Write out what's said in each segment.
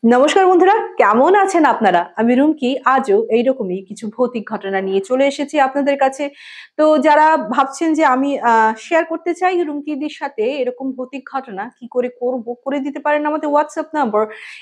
নমস্কার বন্ধুরা, কেমন আছেন আপনারা? আমি রুমকি আজও এইরকমই কিছু ভৌতিক ঘটনা নিয়ে চলে এসেছি আপনাদের কাছে। তো যারা ভাবছেন যে আমি শেয়ার করতে চাই রুমকিদের সাথে এরকম ভৌতিক ঘটনা কি করে করব, করে দিতে পারেন আমাদের WhatsApp নাম্বার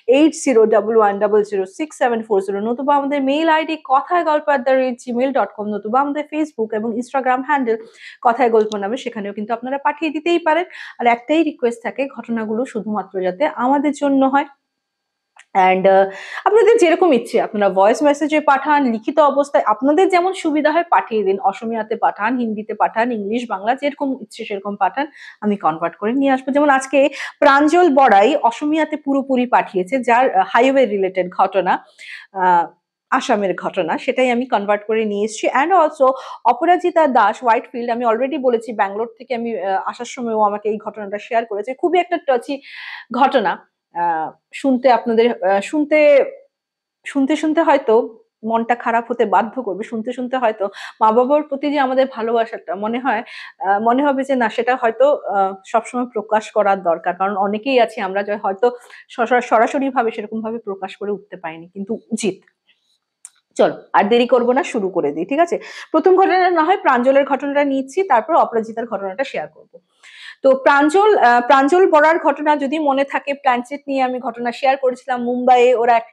8011006740 নতুবা আমাদের মেইল আইডি কথায়গল্প@gmail.com নতুবা আমাদের Facebook এবং Instagram হ্যান্ডেল কথায় গল্প নামে, সেখানেও কিন্তু আপনারা পাঠিয়ে দিতেই পারেন। আর একটাই রিকোয়েস্ট থাকে, ঘটনাগুলো শুধুমাত্র যাতে আমাদের জন্য হয়। অ্যান্ড আপনাদের যেরকম ইচ্ছে আপনারা ভয়েস মেসেজে পাঠান, লিখিত অবস্থায় আপনাদের যেমন সুবিধা হয় পাঠিয়ে দিন। অসমীয়াতে পাঠান, হিন্দিতে পাঠান, ইংলিশ, বাংলা যেরকম ইচ্ছে সেরকম পাঠান। আমি কনভার্ট করে নিয়ে আসবো। যেমন আজকে প্রাঞ্জল বড়াই অসমীয়াতে পুরোপুরি পাঠিয়েছে, যার হাইওয়ে রিলেটেড ঘটনা, আ আসামের ঘটনা, সেটাই আমি কনভার্ট করে নিয়ে এসেছি। অ্যান্ড অলসো অপরাজিতা দাস হোয়াইটফিল্ড, আমি অলরেডি বলেছি ব্যাঙ্গালোর থেকে আমি আসার সময় ও আমাকে এই ঘটনাটা শেয়ার করেছে। খুবই একটা টাচি ঘটনা। আ শুনতে আপনাদের শুনতে, শুনতে হয়তো মনটা খারাপ হতে বাধ্য করবে। শুনতে হয়তো মা-বাবার প্রতি যে আমাদের ভালোবাসাটা মনে হবে যে না, সেটা হয়তো আ সবসময় প্রকাশ করার দরকার। কারণ অনেকেই আছি আমরা যে হয়তো সরাসরিভাবে সেরকমভাবে প্রকাশ করে উঠতে পারিনি। কিন্তু উচিত। চলো আর দেরি করব না, শুরু করে দিই। ঠিক আছে? ১ম ঘটনা না হয় প্রাঞ্জলের ঘটনাটা নিচ্ছি, তারপর অপরাজিতার ঘটনাটা শেয়ার করব। তো প্রাঞ্জল বরার ঘটনা যদি মনে থাকে, প্ল্যানচেট নিয়ে আমি ঘটনা শেয়ার করেছিলাম। মুম্বাইয়ে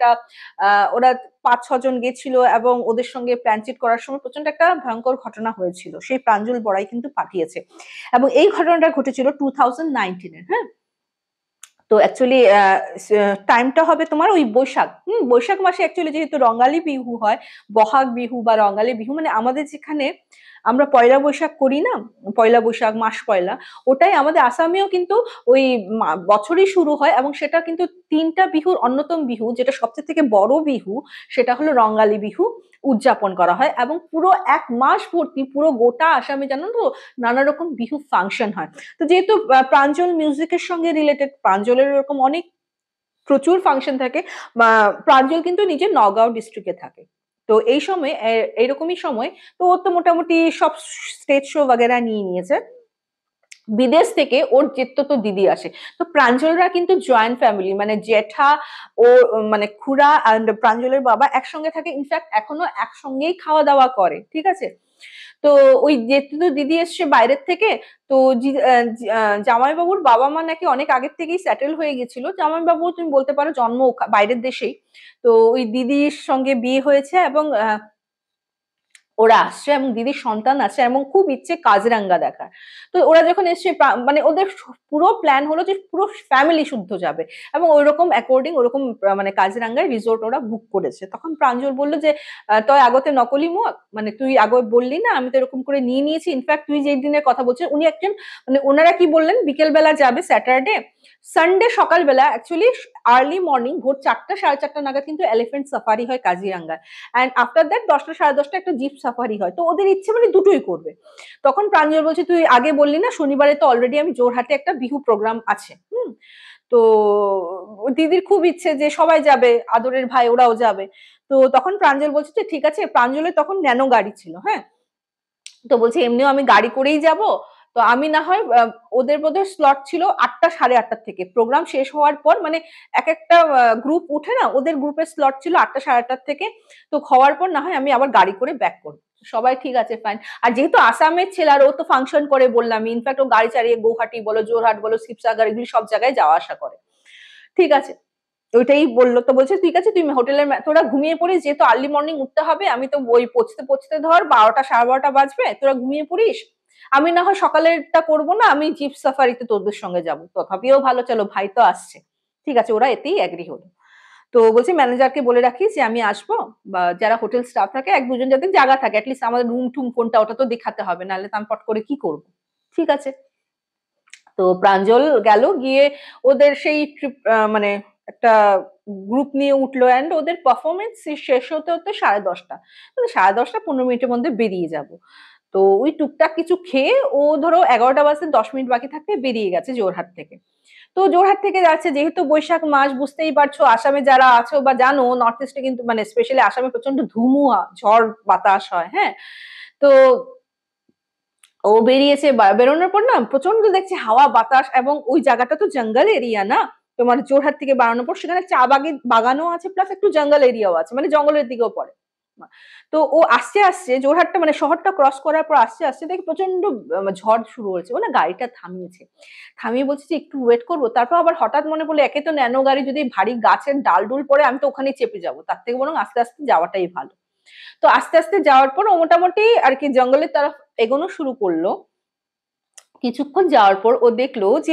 ওরা ৫-৬ জন গেছিল এবং ওদের সঙ্গে প্ল্যানচেট করার সময় প্রচন্ড একটা ভয়ঙ্কর ঘটনা হয়েছিল। সেই প্রাঞ্জল বড়াই কিন্তু পাঠিয়েছে। এবং এই ঘটনাটা ঘটেছিল 2019 এর, হ্যাঁ? তো অ্যাকচুয়ালি টাইমটা হবে তোমার ওই বৈশাখ। বৈশাখ মাসে অ্যাকচুয়ালি যেহেতু রঙালী বিহু হয়, বহাগ বিহু বা রঙালী বিহু মানে আমাদের যেখানে আমরা পয়লা বৈশাখ করি না? পয়লা বৈশাখ, মাস পয়লা, ওটাই আমাদের আসামেও কিন্তু ওই বছরই শুরু হয় এবং সেটা কিন্তু ৩ টা বিহুর অন্যতম বিহু, যেটা সবচেয়ে থেকে বড় বিহু, সেটা হলো রঙালী বিহু উদযাপন করা হয় এবং পুরো ১ মাস ভর্তি পুরো গোটা আসামে জানো তো নানা রকম বিহু ফাংশন হয়। তো যেহেতু প্রাঞ্জল মিউজিকের সঙ্গে রিলেটেড, প্রাঞ্জলের এরকম অনেক প্রচুর ফাংশন থাকে। প্রাঞ্জল কিন্তু নিজে নগাঁও ডিস্ট্রিক্টে থাকে। তো এই সময় এইরকমই সময় তো ও তো মোটামুটি সব স্টেজ শো বগেরা নিয়ে নিয়েছে। বিদেশ থেকে ওর জেঠতো দিদি আসে। তো প্রাঞ্জলরা কিন্তু জয়েন্ট ফ্যামিলি, মানে জ্যাঠা ও মানে খুড়া অ্যান্ড প্রাঞ্জলের বাবা একসঙ্গে থাকে। ইনফ্যাক্ট এখনো একসঙ্গেই খাওয়া দাওয়া করে। ঠিক আছে? তো ওই জেঠু দিদি এসছে বাইরের থেকে। তো জামাইবাবুর বাবা মা নাকি অনেক আগের থেকেই সেটেল হয়ে গেছিল। জামাইবাবু তুমি বলতে পারো জন্ম বাইরের দেশেই। তো ওই দিদির সঙ্গে বিয়ে হয়েছে এবং ওরা আসছে এবং দিদির সন্তান আছে এবং খুব ইচ্ছে কাজিরাঙ্গা দেখার। তো ওরা যখন এসছে মানে ওদের পুরো প্ল্যান হলো যে পুরো ফ্যামিলি শুদ্ধ যাবে এবং ওইরকম অ্যাকর্ডিং ওরকম মানে কাজিরাঙ্গায় রিসোর্ট ওরা বুক করেছে। তখন প্রাঞ্জল বলল যে তয় আগতে নকলি মুয়া, মানে তুই আগে বললি না, আমি তো এরকম করে নিয়ে নিয়েছি। ইনফ্যাক্ট তুই যেই দিনের কথা বলছিস উনি একজন, মানে ওনারা কি বললেন বিকেল বেলা যাবে স্যাটারডে, সানডে সকালবেলা অ্যাকচুয়ালি আর্লি মর্নিং ভোর ৪টা ৪:৩০ নাগাদ কিন্তু এলিফ্যান্ট সাফারি হয় কাজিরাঙ্গায়। অ্যান্ড আফটার দ্যাট ১০টা ১০:৩০ একটা জিপ সাফারি হয়। তো ওদের ইচ্ছে মানে দুটোই করবে। তখন প্রাঞ্জল বলছে তুই আগে বললি না, শনিবারে তো অলরেডি আমি জোরহাটে একটা বিহু প্রোগ্রাম আছে। তো দিদির খুব ইচ্ছে যে সবাই যাবে, আদরের ভাই ওরাও যাবে। তো তখন প্রাঞ্জল বলছে যে ঠিক আছে। প্রাঞ্জলের তখন ন্যানো গাড়ি ছিল, হ্যাঁ? তো বলছে এমনিও আমি গাড়ি করেই যাব। তো আমি না হয় ওদের বোধহয় স্লট ছিল ৮টা ৮:৩০ থেকে। প্রোগ্রাম শেষ হওয়ার পর মানে একেকটা গ্রুপ উঠে না? ওদের গ্রুপের স্লট ছিল ৮টা ৮:৩০ থেকে। তো হওয়ার পর না হয় আমি আবার গাড়ি করে ব্যাক করব। সবাই ঠিক আছে ফাইন। আর যেহেতু আসামের ছেলে আর ও তো ফাংশন করে বললাম। ইনফ্যাক্ট ও গাড়ি চালিয়ে গৌহাটি বলো, জোরহাট বলো, শিবসাগর এগুলি সব জায়গায় যাওয়া আসা করে। ঠিক আছে। ওইটাই বলল। তো বলছে ঠিক আছে তুই হোটেলের তোরা ঘুমিয়ে পড়িস, যেহেতু আর্লি মর্নিং উঠতে হবে। আমি তো ওই পৌঁছতে ধর ১২টা ১২:৩০ বাজবে। তোরা ঘুমিয়ে পড়িস। আমি না হয় সকালেরটা করব না, আমি জিপ সাফারিতে তোদের সঙ্গে যাব। তথাপিও ভালো, চলো ভাই তো আসছে। ঠিক আছে, ওরা এতেই এগ্রি হলো। তো বলছি ম্যানেজারকে বলে রাখিস যে আমি আসবো, বা যারা হোটেল স্টাফ থাকে ১-২ জন যাতে জায়গা থাকে। এট লিস্ট আমাদের রুম টুম কোনটা ওটা তো দেখাতে হবে। নাহলে তো আমি পট করে কি করব? ঠিক আছে। তো প্রাঞ্জল গেল, গিয়ে ওদের সেই ট্রিপ মানে একটা গ্রুপ নিয়ে উঠলো অ্যান্ড ওদের পারফরমেন্স শেষ হতে 10:30। মানে 10:30 15 মিনিটের মধ্যে বেরিয়ে যাব। তো ওই টুকটাক কিছু খেয়ে ও ধরো 11টা বাজতে ১০ মিনিট বাকি থাকতে বেরিয়ে গেছে জোরহাট থেকে। তো জোরহাট থেকে যাচ্ছে, যেহেতু বৈশাখ মাস বুঝতেই পারছো, আসামে যারা আছো বা জানো নর্থ ইস্টে কিন্তু মানে স্পেশালি আসামে প্রচন্ড ধুমুয়া ঝড় বাতাস হয়, হ্যাঁ? তো ও বেরিয়েছে, বেরোনোর পর না প্রচন্ড দেখছি হাওয়া বাতাস এবং ওই জায়গাটা তো জঙ্গল এরিয়া না? তোমার জোরহাট থেকে বাড়ানোর পর সেখানে চা বাগানও আছে, প্লাস একটু জঙ্গল এরিয়াও আছে, মানে জঙ্গলের দিকেও পড়ে। তো ও আস্তে আস্তে জোরহাটটা মানে শহরটা ক্রস করার পর আস্তে আস্তে দেখি প্রচন্ড ঝড় শুরু হয়েছে। ও না গাড়িটা থামিয়েছে, থামিয়ে বলছে যে একটু ওয়েট করবো। তারপর আবার হঠাৎ মনে পড়লো, একে তো ন্যানো গাড়ি, যদি ভারী গাছের ডাল ডুল পড়ে আমি তো ওখানেই চেপে যাবো, তার থেকে বরং আস্তে আস্তে যাওয়াটাই ভালো। তো আস্তে আস্তে যাওয়ার পর ও মোটামুটি আর কি জঙ্গলের তরফ এগোনো শুরু করলো। কিছুক্ষণ যাওয়ার পর ও দেখলো যে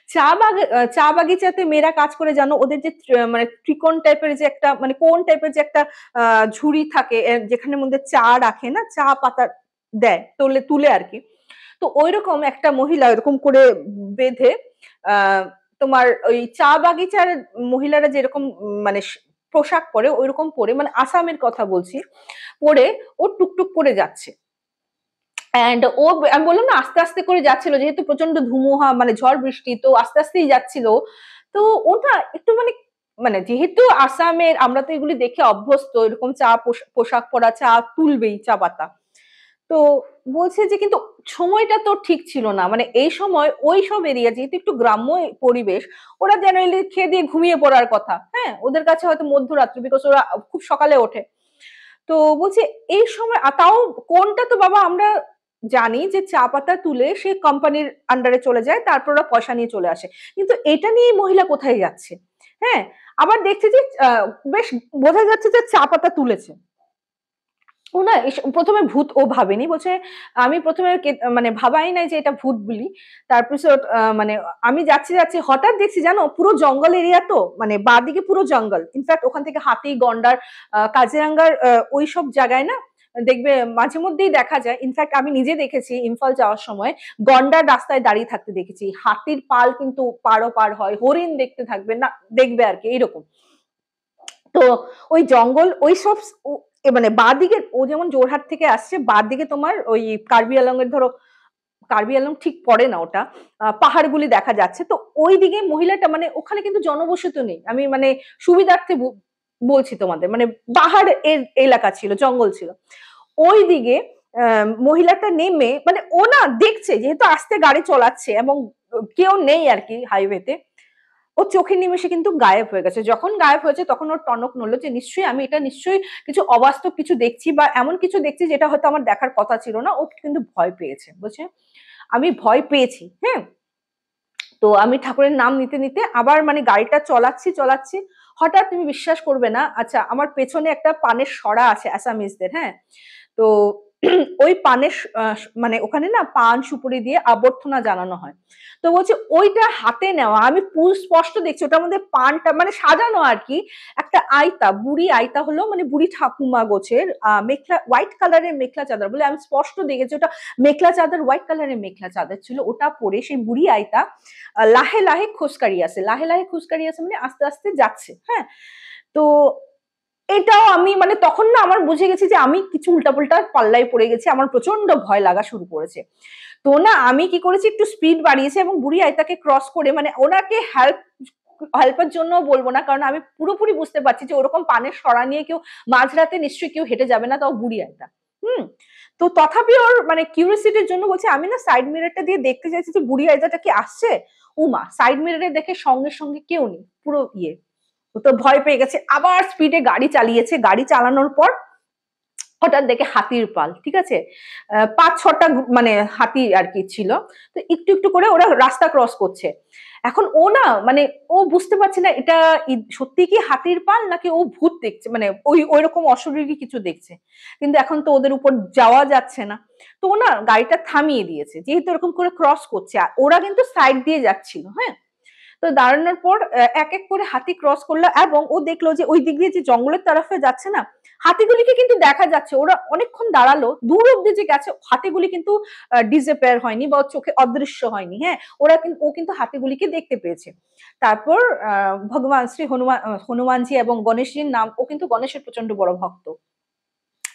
চা বাগিচাতে মেয়েরা কাজ করে, জানো ওদের যে মানে ত্রিকোণ টাইপের যে একটা মানে কোন টাইপের যে একটা ঝুড়ি থাকে, যেখানে মধ্যে চা রাখে না, চা পাতা দেয় তুলে তুলে আর কি। তো ওইরকম একটা মহিলা এরকম করে বেঁধে তোমার ওই চা বাগিচার মহিলারা যেরকম মানে পোশাক পরে ওইরকম পরে, মানে আসামের কথা বলছি, পরে ও টুকটুক করে যাচ্ছে। এন্ড ও আমি বললাম না আস্তে আস্তে করে যাচ্ছিল, যেহেতু প্রচন্ড ধুমুহা মানে ঝড় বৃষ্টি, তো আস্তে আস্তেই যাচ্ছিল। তো ওটা একটু মানে মানে যেহেতু আসামের আমরা তো এগুলি দেখে অভ্যস্ত, এরকম চা পোশাক পরা, চা তুলবেই চা পাতা। তো বলছে যে কিন্তু সময়টা তো ঠিক ছিল না, মানে এই সময় ওই সব এরিয়া যেহেতু একটু গ্রাম্য পরিবেশ, ওরা জেনারেলি খেয়ে দিয়ে ঘুমিয়ে পড়ার কথা, হ্যাঁ ওদের কাছে হয়তো মধ্যরাত্রি, বিকজ ওরা খুব সকালে ওঠে। তো বলছে এই সময় তাও কোনটা তো বাবা আমরা জানি যে চা পাতা তুলে সে কোম্পানির আন্ডারে চলে যায়, তারপর ওরা পয়সা নিয়ে চলে আসে, কিন্তু এটা নিয়ে মহিলা কোথায় যাচ্ছে? হ্যাঁ, আবার দেখছে যে বেশ বোঝা যাচ্ছে যে চা পাতা তুলেছে। ও না প্রথমে ভূত ও ভাবেনি, বলছে আমি প্রথমে মানে ভাবাই নাই যে এটা ভূত বলি। তারপিছত মানে আমি যাচ্ছি যাচ্ছি হঠাৎ দেখছি জানো পুরো জঙ্গল এরিয়া, তো মানে বাঁদিকে পুরো জঙ্গল, ইনফ্যাক্ট ওখান থেকে হাতি গন্ডার কাজিরাঙ্গার ওই সব জায়গায় না দেখবে মাঝে মধ্যেই দেখা যায়। ইনফ্যাক্ট আমি নিজে দেখেছি ইম্ফল যাওয়ার সময় গন্ডার রাস্তায় দাঁড়িয়ে থাকতে দেখেছি, হাতির পাল কিন্তু পারো পার হয়, হরিণ দেখতে থাকবে না দেখবে আর কি এইরকম। তো ওই জঙ্গল ওই সব মানে বাঁদিকে ও যেমন জোরহাট থেকে আসছে, বাঁদিকে তোমার ওই কার্বি আলং এর ধরো, কার্বি আলং ঠিক পড়ে না ওটা, পাহাড়গুলি দেখা যাচ্ছে। তো ওই দিকে মহিলাটা মানে ওখানে কিন্তু জনবসতি নেই, আমি মানে সুবিধার্থে বলছি তোমাদের, মানে পাহাড় এলাকা ছিল, জঙ্গল ছিল ওই দিকে। মহিলাটা নেমে মানে ও না দেখছে যেহেতু আস্তে গাড়ি চলাচ্ছে এবং কেউ নেই আর কি হাইওয়েতে, ও চোখের নিমেষে কিন্তু গায়েব হয়ে গেছে। যখন গায়েব হয়েছে তখন ওর টনক নড়লো যে নিশ্চয়ই আমি এটা নিশ্চয়ই কিছু অবাস্তব কিছু দেখছি, বা এমন কিছু দেখছি যেটা হয়তো আমার দেখার কথা ছিল না। ও কিন্তু ভয় পেয়েছে, বুঝছে আমি ভয় পেয়েছি। হ্যাঁ, তো আমি ঠাকুরের নাম নিতে নিতে আবার মানে গাড়িটা চলাচ্ছি চলাচ্ছি, হঠাৎ তুমি বিশ্বাস করবে না, আচ্ছা আমার পেছনে একটা পানের সরা আছে আসামিজদের, হ্যাঁ, তো ওই পানের মানে ওখানে না পান সুপুরি দিয়ে অভ্যর্থনা জানানো হয়। তো বলছে ওইটা হাতে নেওয়া, আমি পুরো স্পষ্ট দেখছি ওটার মধ্যে পানটা মানে সাজানো আর কি, একটা আইতা, বুড়ি আইতা হলো মানে বুড়ি ঠাকুমা গোছের মেখলা, হোয়াইট কালারের মেখলা চাদর, বলে আমি স্পষ্ট দেখেছি ওটা মেখলা চাদর, হোয়াইট কালারের মেখলা চাদর ছিল, ওটা পরে সেই বুড়ি আইতা লাহে লাহে খুসকারি আছে, লাহে লাহে খুসকারি আছে মানে আস্তে আস্তে যাচ্ছে। হ্যাঁ, তো এটাও আমি মানে তখন না আমার বুঝে গেছি যে আমি কিছু উল্টাপাল্টা পাল্লায় পড়ে গেছি, আমার প্রচন্ড ভয় লাগা শুরু করেছে। তো না আমি কি করেছি একটু স্পিড বাড়িয়েছি এবং বুড়ি আইতাকে ক্রস করে, মানে ওনাকে হেল্পের জন্য বলবো না, কারণ আমি পুরোপুরি বুঝতে পারছি যে ওরকম পানের সরা নিয়ে কেউ মাঝরাতে নিশ্চয়ই কেউ হেঁটে যাবে না, তাও বুড়ি আইতা। হুম, তো তথাপি ওর মানে কিউরিয়াসিটির জন্য বলছে আমি না সাইড মিররটা দিয়ে দেখতে চাইছি যে বুড়ি আইতাটা কি আসছে। উমা সাইড মিররে দেখে সঙ্গে সঙ্গে কেউ নেই, পুরো ইয়ে, ও তো ভয় পেয়ে গেছে, আবার স্পিডে গাড়ি চালিয়েছে। গাড়ি চালানোর পর হঠাৎ দেখে হাতির পাল, ঠিক আছে, ৫-৬টা মানে হাতি আর কি ছিল। তো একটু একটু করে ওরা রাস্তা ক্রস করছে। এখন ও না মানে ও বুঝতে পারছে না এটা সত্যি কি হাতির পাল নাকি ও ভূত দেখছে, মানে ওই রকম অশরীরী কিছু দেখছে। কিন্তু এখন তো ওদের উপর যাওয়া যাচ্ছে না, তো ও না গাড়িটা থামিয়ে দিয়েছে, যেহেতু এরকম করে ক্রস করছে আর ওরা কিন্তু সাইড দিয়ে যাচ্ছিল। হ্যাঁ, তো দাঁড়ানোর পর এক এক করে হাতি ক্রস করলো এবং ও দেখলো যে ওই দিক দিয়ে যে জঙ্গলের তরফে যাচ্ছে না, হাতিগুলিকে কিন্তু দেখা যাচ্ছে। ওরা অনেকক্ষণ দাঁড়ালো, দূর অব্দি যে গেছে হাতিগুলি কিন্তু ডিসঅ্যাপিয়ার হয়নি বা চোখে অদৃশ্য হয়নি। হ্যাঁ, ও কিন্তু হাতিগুলিকে দেখতে পেয়েছে। তারপর ভগবান শ্রী হনুমানজি এবং গণেশজির নাম, ও কিন্তু গণেশের প্রচন্ড বড় ভক্ত।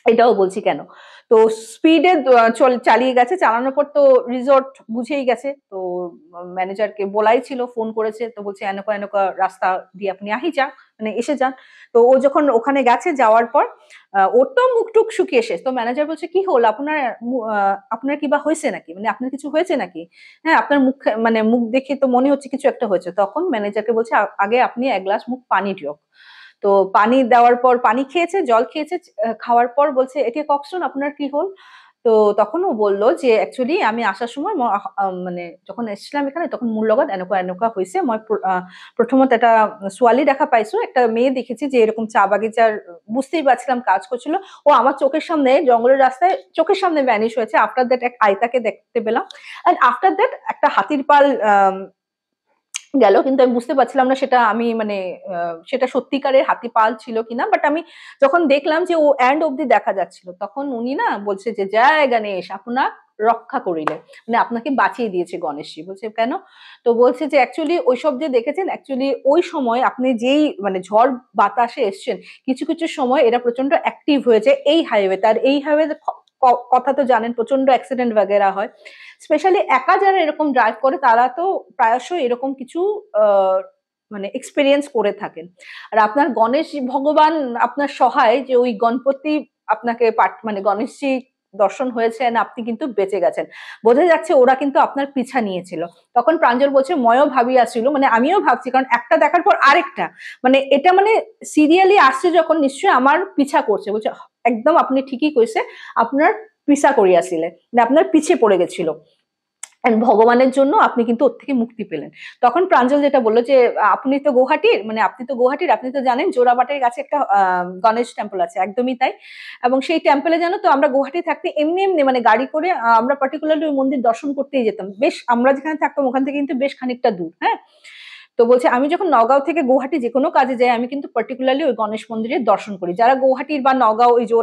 এটাও বলছি কেন। তো স্পিডে চালিয়ে গেছে, চালানোর পর তো রিসর্ট বুঝেই গেছে। তো ম্যানেজারকে বলাই ছিল, ফোন করেছে, তো বলছে এনেকা এনেকা রাস্তা দিয়ে আপনি আহি যান, মানে এসে যান। তো ও যখন ওখানে গেছে, যাওয়ার পর ওর তো মুখ টুক শুকিয়ে শেষ। তো ম্যানেজার বলছে কি হল আপনার, আপনার কি বা হয়েছে নাকি, মানে আপনার কিছু হয়েছে নাকি? হ্যাঁ আপনার মুখ, মানে মুখ দেখে তো মনে হচ্ছে কিছু একটা হয়েছে। তখন ম্যানেজারকে বলছে আগে আপনি এক গ্লাস মুখ পানি দিও। তো পানি দেওয়ার পর পানি খেয়েছে, জল খেয়েছে, খাওয়ার পর বলছে এটা ককশন আপনার কি হল? তো তখন ও বলল যে অ্যাকচুয়ালি আমি আসার সময় মানে যখন এসেছিলাম এখানে তখন মোৰ লগত এনেকুৱা এনেকুৱা হৈছে, মই প্রথমত একটা ছোৱালী দেখা পাইছো, একটা মেয়ে দেখেছি যে এরকম চা বাগিচার, বুঝতেই পারছিলাম কাজ করছিল। ও আমার চোখের সামনে জঙ্গলের রাস্তায় চোখের সামনে ভ্যানিশ হয়েছে। আফটার দ্যাট এক আয়তাকে দেখতে পেলাম, এন্ড আফটার দ্যাট একটা হাতির পাল গেল, কিন্তু আমি বুঝতে পারছিলাম না সেটা আমি মানে সেটা সত্যিকারের হাতি পাল ছিল কিনা। বাট আমি যখন দেখলাম যে ও এন্ড অব্দি দেখা যাচ্ছিল, তখন উনি না বলছে যে জয় গণেশ আপনার রক্ষা করিলে, মানে আপনাকে বাঁচিয়ে দিয়েছে গণেশজি। বলছে কেন? তো বলছে যে অ্যাকচুয়ালি ওইসব যে দেখেছেন, অ্যাকচুয়ালি ওই সময় আপনি যেই মানে ঝড় বাতাসে এসছেন, কিছু কিছু সময় এরা প্রচন্ড অ্যাক্টিভ হয়েছে এই হাইওয়ে। তার এই হাইওয়ে কথা তো জানেন, প্রচন্ড অ্যাক্সিডেন্ট বগেরা হয়। স্পেশালি একা যারা এরকম ড্রাইভ করে তারা তো প্রায়শই এরকম কিছু মানে এক্সপেরিয়েন্স করে থাকেন। আর আপনার গণেশ ভগবান আপনার সহায়, যে ওই গণপতি আপনাকে মানে গণেশজি দর্শন হয়েছে না, আপনি কিন্তু বেঁচে গেছেন। বোঝা যাচ্ছে ওরা কিন্তু আপনার পিছা নিয়েছিল। তখন প্রাঞ্জল বলছে ময়ও ভাবিয়াছিল, মানে আমিও ভাবছি, কারণ একটা দেখার পর আরেকটা, মানে এটা মানে সিরিয়ালি আসছে যখন, নিশ্চয়ই আমার পিছা করছে। বলছে একদম আপনি ঠিকই কইছে, আপনার পিছা করিয়াছিলে, মানে আপনার পিছে পড়ে গেছিল, ভগবানের জন্য আপনি কিন্তু ওর থেকে মুক্তি পেলেন। তখন প্রাঞ্জল যেটা বললো যে আপনি তো গুয়াহাটির, মানে আপনি তো গুয়াহাটির, আপনি তো জানেন জোড়াবাটের কাছে একটা গণেশ টেম্পল আছে। একদমই তাই। এবং সেই টেম্পলে জানো তো আমরা গুয়াহাটি থাকতে এমনি এমনি মানে গাড়ি করে আমরা পার্টিকুলারলি ওই মন্দির দর্শন করতেই যেতাম। বেশ, আমরা যেখানে থাকতাম ওখান থেকে কিন্তু বেশ খানিকটা দূর। হ্যাঁ, তো বলছে আমি যখন নগাঁও থেকে গুয়াহাটি যে কোনো কাজে যাই, আমি কিন্তু পার্টিকুলারলি ওই গণেশ মন্দিরের দর্শন করি। যারা গুয়াহাটির বা নগাঁও ওই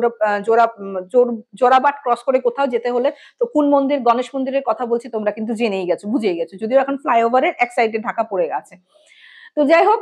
জোড়াবাট ক্রস করে কোথাও যেতে হলে, তো কোন মন্দির, গণেশ মন্দিরের কথা বলছি তোমরা কিন্তু জেনেই গেছো, বুঝেই গেছো, যদিও এখন ফ্লাইওভারের এক সাইডে ঢাকা পড়ে গেছে। তো যাই হোক,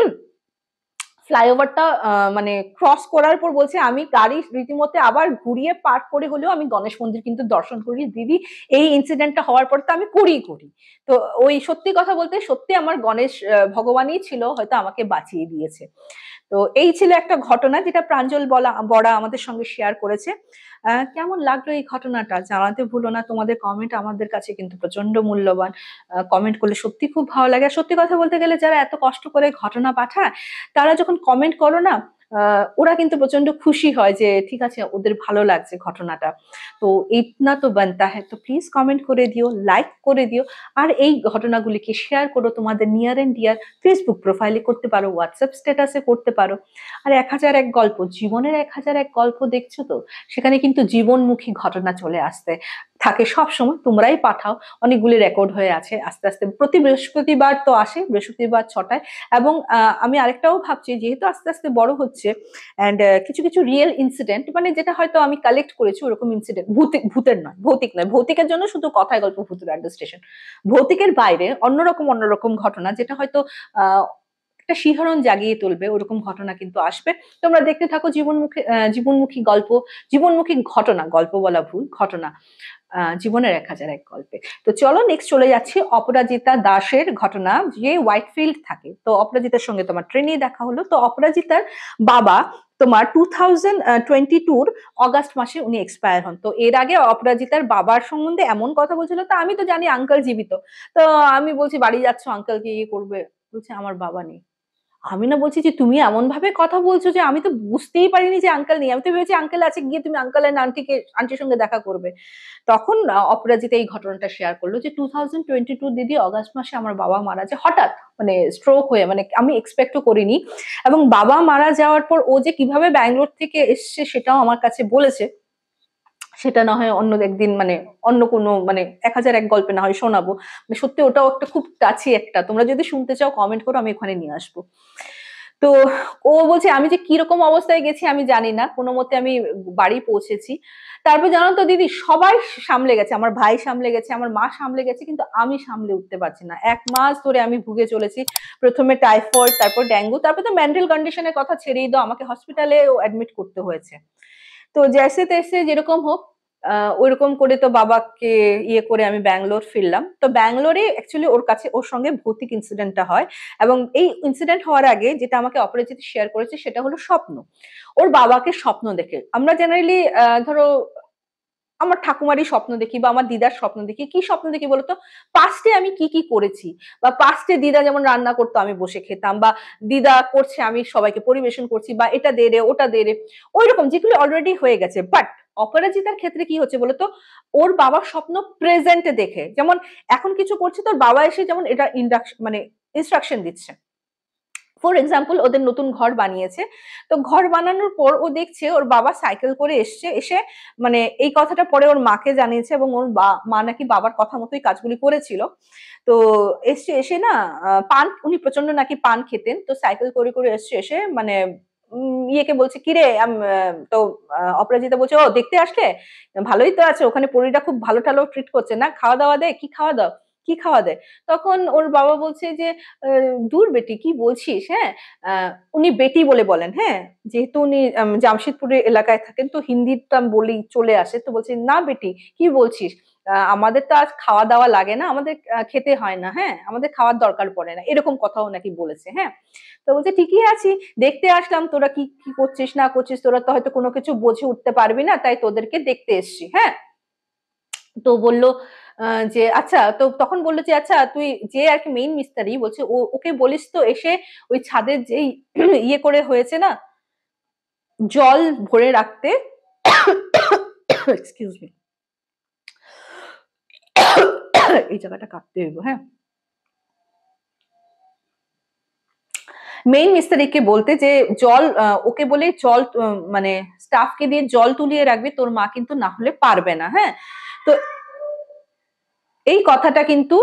ফ্লাইওভারটা মানে ক্রস করার পর বলছে আমি গাড়ি রীতিমতো আবার ঘুরিয়ে পার্ক করে হলেও আমি গণেশ মন্দির কিন্তু দর্শন করি দিদি। এই ইনসিডেন্টটা হওয়ার পর তো আমি করি। তো ওই সত্যি কথা বলতে সত্যি আমার গণেশ ভগবানই ছিল, হয়তো আমাকে বাঁচিয়ে দিয়েছে। তো এই ছিল একটা ঘটনা যেটা প্রাঞ্জল বড়া আমাদের সঙ্গে শেয়ার করেছে। কেমন লাগলো এই ঘটনাটা জানাতে ভুলো না। তোমাদের কমেন্ট আমাদের কাছে কিন্তু প্রচন্ড মূল্যবান। কমেন্ট করলে সত্যি খুব ভালো লাগে। আর সত্যি কথা বলতে গেলে যারা এত কষ্ট করে ঘটনা পাঠায়, তারা যখন কমেন্ট করো না, ওরা কিন্তু প্রচন্ড খুশি হয় যে ঠিক আছে ওদের ভালো লাগছে ঘটনাটা। তো ইতনা তো বানতা হ্যায়, তো প্লিজ কমেন্ট করে দিও, লাইক করে দিও। আর এই ঘটনাগুলিকে শেয়ার করো তোমাদের নিয়ার এন্ড ডিয়ার। ফেসবুক প্রোফাইলে করতে পারো, হোয়াটসঅ্যাপ স্ট্যাটাসে করতে পারো। আর 1001 গল্প, জীবনের 1001 গল্প দেখছো তো, সেখানে কিন্তু জীবনমুখী ঘটনা চলে আসতে থাকে সব সময়। তোমরাই পাঠাও, অনেকগুলি রেকর্ড হয়ে আছে। আস্তে আস্তে প্রতি বৃহস্পতিবার তো আসে, বৃহস্পতিবার 6টায়। এবং আমি আরেকটাও ভাবছি, যেহেতু আস্তে আস্তে বড় হচ্ছে, অ্যান্ড কিছু কিছু রিয়েল ইনসিডেন্ট, মানে যেটা হয়তো আমি কালেক্ট করেছি ওরকম ইনসিডেন্ট, ভূতের নয়, ভৌতিক নয়, ভৌতিকের জন্য শুধু কথায় গল্প ভূতের স্টেশন, ভৌতিকের বাইরে অন্যরকম ঘটনা যেটা হয়তো আহ একটা শিহরণ জাগিয়ে তুলবে, ওরকম ঘটনা কিন্তু আসবে। তোমরা দেখতে থাকো জীবনমুখী গল্প, জীবনমুখী ঘটনা, গল্প বলা ভুল, ঘটনা, জীবনের 1001 গল্পে। তো চলো নেক্সট চলে যাচ্ছি অপরাজিতা দাসের ঘটনা। যে হোয়াইটফিল্ড থাকে, তো অপরাজিতার সঙ্গে তোমার ট্রেনে দেখা হলো। তো অপরাজিতার বাবা তোমার 2022 অগাস্ট মাসে উনি এক্সপায়ার হন। তো এর আগে অপরাজিতার বাবার সম্বন্ধে এমন কথা বলছিল, তা আমি তো জানি আঙ্কেল জীবিত। তো আমি বলছি বাড়ি যাচ্ছ, আঙ্কেলকে ইয়ে করবে? বলছে আমার বাবা নেই। আমি না বলছি যে তুমি এমন ভাবে কথা বলছো যে আমি তো বুঝতেই পারিনি যে আঙ্কেল নেই। আমি তো ভেবেছি আঙ্কেল আছে, গিয়ে তুমি আঙ্কেল এন্ড আন্টির সঙ্গে দেখা করবে। তখন অপরাজিতা এই ঘটনাটা শেয়ার করলো যে 2022 দিদি অগাস্ট মাসে আমার বাবা মারা যায় হঠাৎ, মানে স্ট্রোক হয়ে, মানে আমি এক্সপেক্টও করিনি। এবং বাবা মারা যাওয়ার পর ও যে কিভাবে ব্যাঙ্গালোর থেকে এসছে সেটাও আমার কাছে বলেছে। সেটা না হয় অন্য একদিন, মানে অন্য কোনো, মানে 1001 গল্পে না হয় শোনাবো। মানে সত্যি ওটাও একটা খুব টাচি একটা, তোমরা যদি শুনতে চাও কমেন্ট করো, আমি ওখানে নিয়ে আসবো। তো ও বলছে আমি যে কিরকম অবস্থায় গেছি আমি জানি না, কোনো মতে আমি বাড়ি পৌঁছেছি। তারপর জানো তো দিদি, সবাই সামলে গেছে, আমার ভাই সামলে গেছে, আমার মা সামলে গেছে, কিন্তু আমি সামলে উঠতে পারছি না। 1 মাস ধরে আমি ভুগে চলেছি। প্রথমে টাইফয়েড, তারপর ডেঙ্গু, তারপর তো মেন্টাল কন্ডিশনের কথা ছেড়েই দাও, আমাকে হসপিটালে অ্যাডমিট করতে হয়েছে। তো জैसे तैसे যেরকম হোক ওইরকম করে তো বাবাকে ইয়ে করে আমি ব্যাঙ্গালোর ফিরলাম। তো ব্যাঙ্গালোরে অ্যাকচুয়ালি ওর কাছে ওর সঙ্গে ভৌতিক ইনসিডেন্টটা হয় এবং এই ইনসিডেন্ট হওয়ার আগে যেটা আমাকে অপরাজিত শেয়ার করেছে সেটা হলো স্বপ্ন। ওর বাবাকে স্বপ্ন দেখে। আমরা জেনারেলি ধরো আমার ঠাকুমারই স্বপ্ন দেখি বা আমার দিদার স্বপ্ন দেখি। কি স্বপ্ন দেখি বলতো? পাস্টে আমি কি, কি করেছি বা পাস্টে দিদা যেমন রান্না করতো আমি বসে খেতাম বা দিদা করছে আমি সবাইকে পরিবেশন করছি বা এটা দে রে, ওটা দে রে। ঐরকম যেগুলো অলরেডি হয়ে গেছে। বাট অপরাজিতার ক্ষেত্রে কি হচ্ছে বলতো? ওর বাবার স্বপ্ন প্রেজেন্ট এ দেখে। যেমন এখন কিছু করছে তোর বাবা এসে যেমন এটা মানে ইনস্ট্রাকশন দিচ্ছে। ফর এক্সাম্পল ওদের নতুন ঘর বানিয়েছে। তো ঘর বানানোর পর ও দেখছে ওর বাবা সাইকেল করে এসছে, এসে মানে এই কথাটা পরে ওর মাকে জানিয়েছে এবং ওর মা নাকি বাবার কথা মতোই কাজগুলি করেছিল। তো এসছে এসে না পান উনি প্রচন্ড নাকি পান খেতেন। তো সাইকেল করে, করে এসছে এসে মানে ইয়েকে বলছে, "কিরে?" তো অপরাজিতা বলছে, "ও দেখতে আসলে? ভালোই তো আছে। ওখানে পরীটা খুব ভালো-টালো ট্রিট করছে না? খাওয়া-দাওয়া দে। কি খাওয়া দাও? কি খাওয়া দেয়?" তখন ওর বাবা বলছে যে, দূর বেটি কি বলছিস, হ্যাঁ? আ উনি বেটি বলে বলেন, হ্যাঁ? যেহেতু উনি জামশেদপুরের এলাকায় থাকেন তো হিন্দিটা বলেই চলে আসে। তো বলছে, "না বেটি কি বলছিস? আমাদের তো আজ খাওয়া-দাওয়া লাগে না। আমাদের খেতে হয় না, হ্যাঁ? আমাদের খাওয়ার দরকার পড়ে না।" এরকম কথাও নাকি বলেছে, হ্যাঁ? তো বলছে, "ঠিকই আছি। দেখতে আসলাম তোরা কি, কি করছিস না করছিস। তোরা তো হয়তো কোনো কিছু বুঝে উঠতে পারবি না। তাই তোদেরকে দেখতে এসছি।" হ্যাঁ? তো বলল আ যে আচ্ছা তো তখন বলল যে, "আচ্ছা তুই যে আরকি মেইন মিস্ত্রি বলছে ওকে বলিস তো এসে ওই ছাদের যেই ইয়ে করে হয়েছে না জল ভরে রাখতে" এক্সকিউজ মি। এই জায়গাটা কাটতে হইব, হ্যাঁ? মেইন মিস্ত্রিকে বলতে যে জল ওকে বলে জল মানে স্টাফকে দিয়ে জল তুলিয়ে রাখবি তোর মা কিন্তু না হলে পারবে না, হ্যাঁ? তো এই কথাটা কিন্তু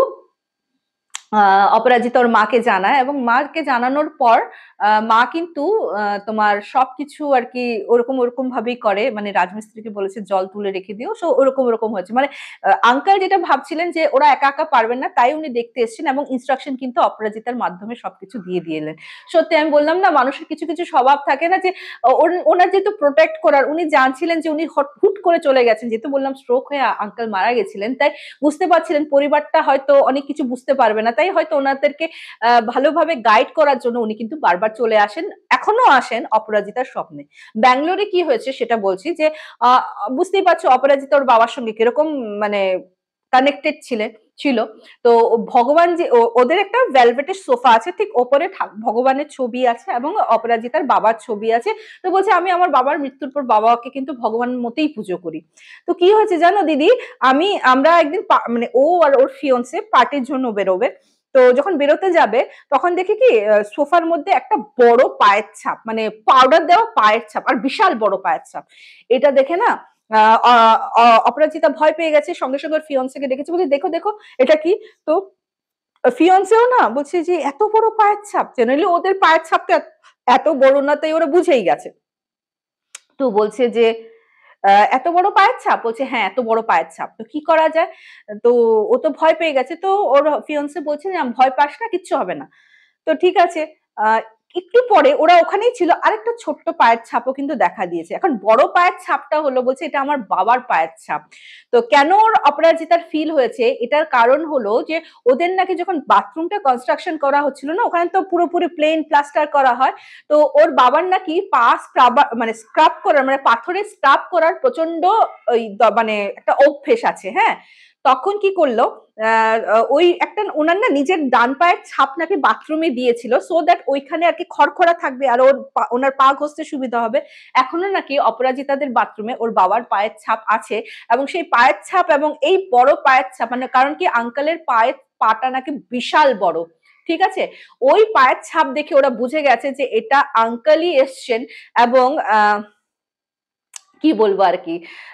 অপরাজিতা ওর মাকে জানায় এবং মাকে জানানোর পর মা কিন্তু তোমার সবকিছু আরকি ওরকম ভাবেই করে। মানে রাজমিস্ত্রিকে বলেছে জল তুলে রেখে দিও। সো ওরকম হয়েছে। মানে আঙ্কেল যেটা ভাবছিলেন যে ওরা একা পারবেন না তাই উনি দেখতে এসেছেন এবং ইনস্ট্রাকশন কিন্তু অপরাজিতার মাধ্যমে সবকিছু দিয়ে এলেন। সত্যি আমি বললাম না মানুষের কিছু স্বভাব থাকে না যে ওনার যেহেতু প্রোটেক্ট করার উনি জানছিলেন যে উনি হুট করে চলে গেছেন। যেহেতু বললাম স্ট্রোক হয়ে আঙ্কেল মারা গেছিলেন। তাই বুঝতে পারছিলেন পরিবারটা হয়তো অনেক কিছু বুঝতে পারবে না। তাই হয়তো ওনাদেরকে ভালোভাবে গাইড করার জন্য উনি কিন্তু বারবার চলে আসেন। এখনো আসেন অপরাজিতার স্বপ্নে। ব্যাঙ্গালোরে কি হয়েছে সেটা বলছি যে আ বুঝতেই পারছো অপরাজিতা ওর বাবার সঙ্গে কিরকম মানে কানেক্টেড ছিল। তো ভগবান যে ওদের একটা ভেলভেটের সোফা আছে ঠিক ওপরে ভগবানের ছবি আছে এবং অপরাজিতার বাবার ছবি আছে। তো বলছে আমি আমার বাবার মৃত্যুর পর বাবাকে কিন্তু ভগবানের মতোই পুজো করি। তো কি হয়েছে জানো দিদি আমরা একদিন মানে ও আর ওর ফিয়ন্সে পার্টির জন্য বেরোবে। তো যখন বেরোতে যাবে তখন দেখি কি সোফার মধ্যে একটা বড় পায়ের ছাপ মানে পাউডার দেওয়া পায়ের ছাপ আর বিশাল বড় পায়ের ছাপ। এটা দেখে না অপরাজিতা ভয় পেয়ে গেছে সঙ্গে ওর ফিয়ন্সেকে ডেকেছে বলছে দেখো এটা কি? তো ফিয়ন্সেও না বলছে যে এত বড় পায়ের ছাপ জেনারেলি ওদের পায়ের ছাপ তো এত বড় না তাই ওরা বুঝেই গেছে। তো বলছে যে এত বড় পায়ের ছাপ? বলছে, "হ্যাঁ, এত বড় পায়ের ছাপ।" তো কি করা যায়? তো ও তো ভয় পেয়ে গেছে। তো ওর ফিয়ান্সে বলছে যে, "ভয় পাস না, কিচ্ছু হবে না।" তো ঠিক আছে। আ একটু পরে ওরা ওখানেই ছিল। আরেকটা ছোট্ট পায়ের ছাপও কিন্তু দেখা দিয়েছে। এখন বড় পায়ের ছাপটা হলো বলছে, "এটা আমার বাবার পায়ের ছাপ।" তো কেন ওর অপরাজিতার ফিল হয়েছে? এটার কারণ হলো যে ওদের নাকি যখন বাথরুমটা কনস্ট্রাকশন করা হচ্ছিল না, ওখানে তো পুরোপুরি প্লেন প্লাস্টার করা হয়। তো ওর বাবার নাকি পা মানে স্ক্রাব করার মানে পাথরে স্ক্রাব করার প্রচন্ড ওই মানে একটা অভ্যেস আছে, হ্যাঁ? তখন কি করলো ওই একটা ওনার না নিজের ডান পায়ের ছাপ নাকি বাথরুমে দিয়েছিল সো দ্যাট ওইখানে আর কি খড়খড়া থাকবে আর ওনার পা ঘষতে সুবিধা হবে। এখনো নাকি অপরাজিতাদের বাথরুমে ওর বাবার পায়ের ছাপ আছে এবং সেই পায়ের ছাপ এবং এই বড় পায়ের ছাপ মানে কারণ কি আঙ্কেলের পায়ের পাটা নাকি বিশাল বড়। ঠিক আছে? ওই পায়ের ছাপ দেখে ওরা বুঝে গেছে যে এটা আঙ্কেলই এসছেন এবং কি বলবো আরকি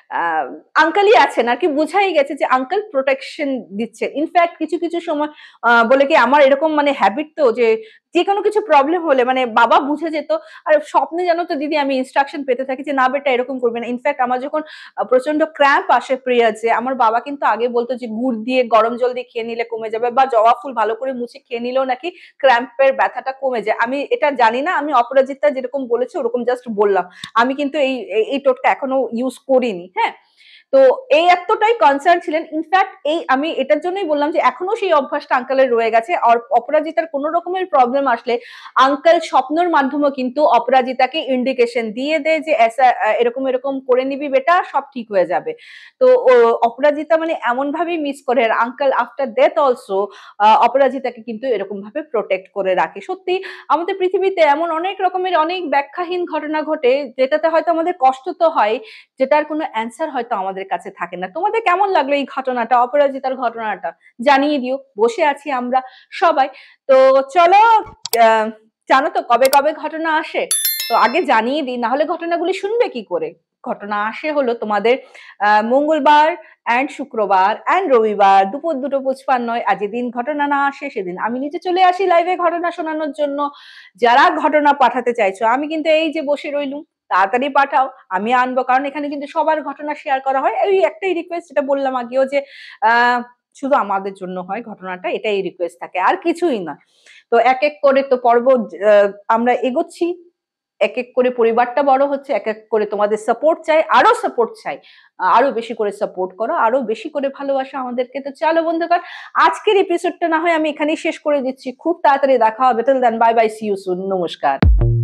আঙ্কেলই আছেন আর কি, বুঝাই গেছে যে আঙ্কেল প্রোটেকশন দিচ্ছে। ইনফ্যাক্ট কিছু কিছু সময় বলে কি আমার এরকম মানে হ্যাবিট তো যে কোনো কিছু প্রবলেম হলে মানে বাবা বুঝে যেত। আর স্বপ্নে জানো তো দিদি আমি ইনস্ট্রাকশন পেতে থাকি যে না বেটা এরকম করবে না। ইনফ্যাক্ট আমার যখন প্রচন্ড ক্র্যাম্প আসে পিরিয়ডসে, আমার বাবা কিন্তু আগে বলতো যে গুড় দিয়ে গরম জল দিয়ে খেয়ে নিলে কমে যাবে, বা জবা ফুল ভালো করে মুছে খেয়ে নিলেও নাকি ক্র্যাম্পের ব্যথাটা কমে যায়। আমি এটা জানি না, আমি অপরাজিতা যেরকম বলেছে ওরকম জাস্ট বললাম। আমি কিন্তু এই টোটকা এখনো ইউজ করিনি। হ্যাঁ, তো এই এতটাই কনসার্ন ছিলেন। ইনফ্যাক্ট আমি এটার জন্যই বললাম যে এখনো সেই অভ্যাসটা আঙ্কেলের রয়ে গেছে। আর অপরাজিতার কোন রকমের প্রবলেম আসলে আঙ্কেল স্বপ্নের মাধ্যমে কিন্তু অপরাজিতাকে ইন্ডিকেশন দিয়ে দেয় যে এরকম এরকম করে নিবি বেটা, সব ঠিক হয়ে যাবে। তো অপরাজিতা মানে এমন ভাবেই মিস করে। আর আঙ্কেল আফটার ডেথ অলসো অপরাজিতাকে কিন্তু এরকম ভাবে প্রোটেক্ট করে রাখে। সত্যি আমাদের পৃথিবীতে এমন অনেক রকমের অনেক ব্যাখ্যাহীন ঘটনা ঘটে, যেটাতে হয়তো আমাদের কষ্ট তো হয়, যেটার কোনো অ্যান্সার হয়তো আমাদের কাছে থাকে না। তোমাদের কেমন লাগলো এই ঘটনাটা, অপরাজিতার ঘটনাটা? জানিয়ে দিও। বসে আছি আমরা সবাই। তো চলো, আহ, জানো তো কবে কবে ঘটনা আসে? তো আগে জানিয়ে দিই, না হলে ঘটনাগুলি শুনবে কি করে। ঘটনা আসে হলো তোমাদের মঙ্গলবার অ্যান্ড শুক্রবার অ্যান্ড রবিবার দুপুর 2:55। আর যেদিন ঘটনা না আসে সেদিন আমি নিজে চলে আসি লাইভে ঘটনা শোনানোর জন্য। যারা ঘটনা পাঠাতে চাইছো, আমি কিন্তু এই যে বসে রইলুম, তাড়াতাড়ি পাঠাও, আমি আনবো। কারণ এখানে কিন্তু সবার ঘটনা শেয়ার করা হয়। এই একটাই রিকোয়েস্ট, যেটা বললাম আগেও, যে শুধু আমাদের জন্য হয় ঘটনাটা, এটাই রিকোয়েস্ট থাকে, আর কিছুই না। তো এক এক করে তো পর্ব আমরা এগোচ্ছি, এক এক করে পরিবারটা বড় হচ্ছে, এক এক করে তোমাদের সাপোর্ট চাই, আরো সাপোর্ট চাই। আরো বেশি করে সাপোর্ট করো, আরো বেশি করে ভালোবাসা আমাদেরকে। তো চলো বন্ধুগণ, আজকের এপিসোডটা না হয় আমি এখানেই শেষ করে দিচ্ছি। খুব তাড়াতাড়ি দেখা হবে। Till then bye bye, see you soon, নমস্কার।